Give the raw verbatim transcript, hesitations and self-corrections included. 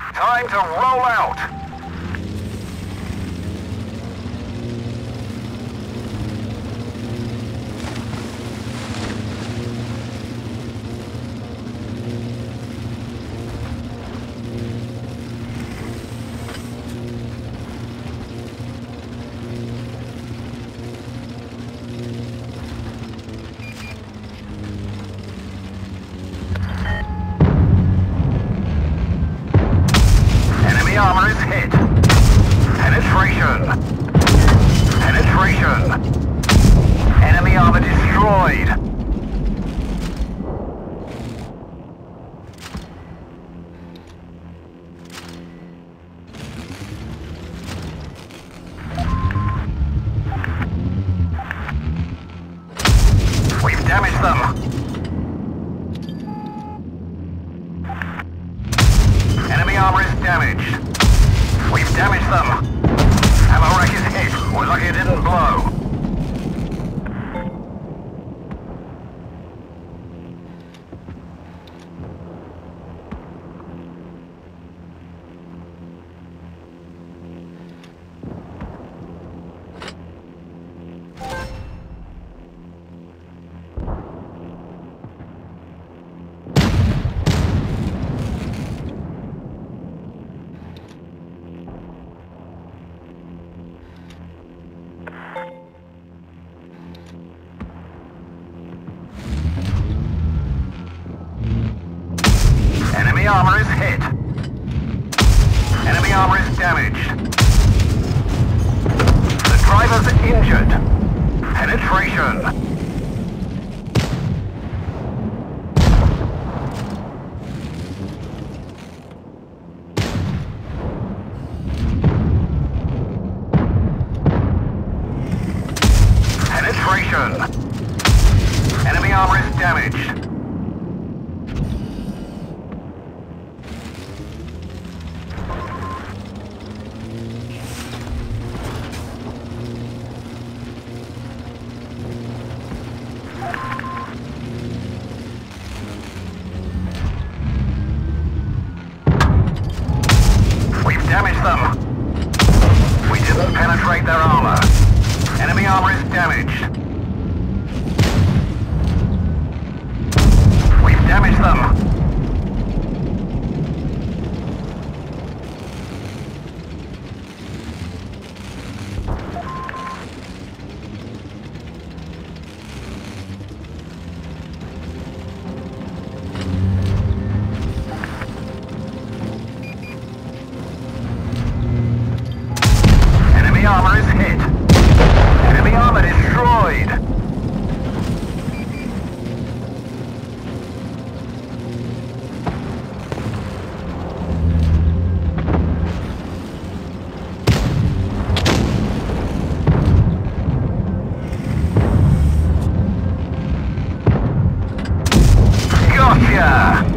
Time to roll out! Armor is hit. Penetration. Penetration. Enemy armor destroyed. We've damaged them. Enemy armor is damaged. We've damaged them. Ammo rack is hit. We're lucky it didn't blow. Enemy armor is hit. Enemy armor is damaged. The driver's injured. Penetration. Penetration. Enemy armor is damaged. Damage them. We didn't penetrate their armor. Enemy armor is damaged. We've damaged them. Armor is hit. Enemy armor destroyed. Gotcha!